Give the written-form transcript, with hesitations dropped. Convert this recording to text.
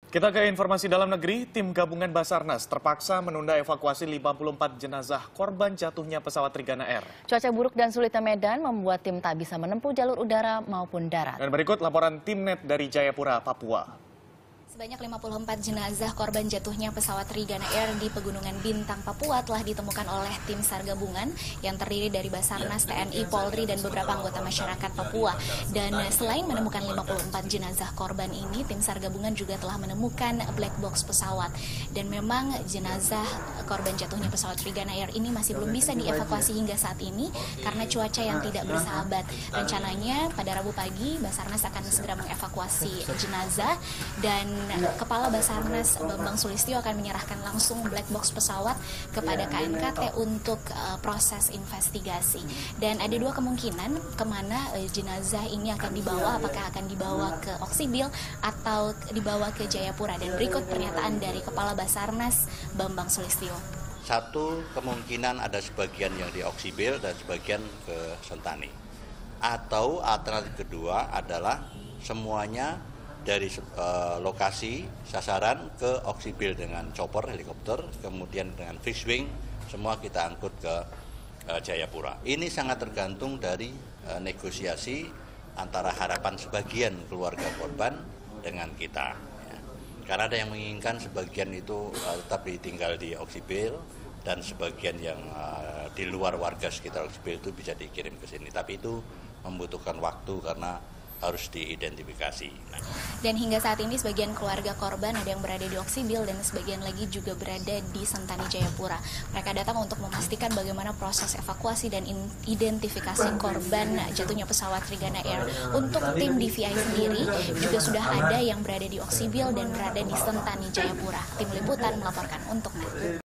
Kita ke informasi dalam negeri, tim gabungan Basarnas terpaksa menunda evakuasi 54 jenazah korban jatuhnya pesawat Trigana Air. Cuaca buruk dan sulitnya medan membuat tim tak bisa menempuh jalur udara maupun darat. Dan berikut laporan Timnet dari Jayapura, Papua. Sebanyak 54 jenazah korban jatuhnya pesawat Trigana Air di Pegunungan Bintang, Papua telah ditemukan oleh tim SAR gabungan yang terdiri dari Basarnas, TNI, Polri, dan beberapa anggota masyarakat Papua. Dan selain menemukan 54 jenazah korban ini, tim SAR gabungan juga telah menemukan black box pesawat. Dan memang jenazah korban jatuhnya pesawat Trigana Air ini masih belum bisa dievakuasi hingga saat ini karena cuaca yang tidak bersahabat. Rencananya pada Rabu pagi, Basarnas akan segera mengevakuasi jenazah dan Kepala Basarnas Bambang Sulistyo akan menyerahkan langsung black box pesawat kepada KNKT untuk proses investigasi. Dan ada dua kemungkinan kemana jenazah ini akan dibawa, apakah akan dibawa ke Oksibil atau dibawa ke Jayapura. Dan berikut pernyataan dari Kepala Basarnas Bambang Sulistyo. Satu, kemungkinan ada sebagian yang di Oksibil dan sebagian ke Sentani. Atau alternatif kedua adalah semuanya dari lokasi sasaran ke Oksibil dengan chopper, helikopter, kemudian dengan fixed wing, semua kita angkut ke Jayapura. Ini sangat tergantung dari negosiasi antara harapan sebagian keluarga korban dengan kita. Ya. Karena ada yang menginginkan sebagian itu tetap ditinggal di Oksibil dan sebagian yang di luar warga sekitar Oksibil itu bisa dikirim ke sini. Tapi itu membutuhkan waktu karena harus diidentifikasi. Dan hingga saat ini sebagian keluarga korban ada yang berada di Oksibil dan sebagian lagi juga berada di Sentani, Jayapura. Mereka datang untuk memastikan bagaimana proses evakuasi dan identifikasi korban jatuhnya pesawat Trigana Air. Untuk tim DVI sendiri juga sudah ada yang berada di Oksibil dan berada di Sentani, Jayapura. Tim Liputan melaporkan untuk NET.